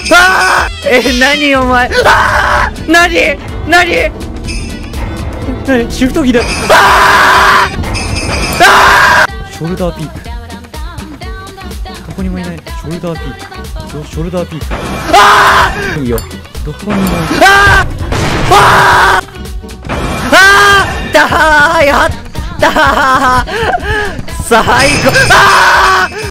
あー何お前あー何シフトギだあーあーショルダーピークどこにもいない。ショルダーピークショルダーピークああいいよどこにもああああだーやったー最高ああ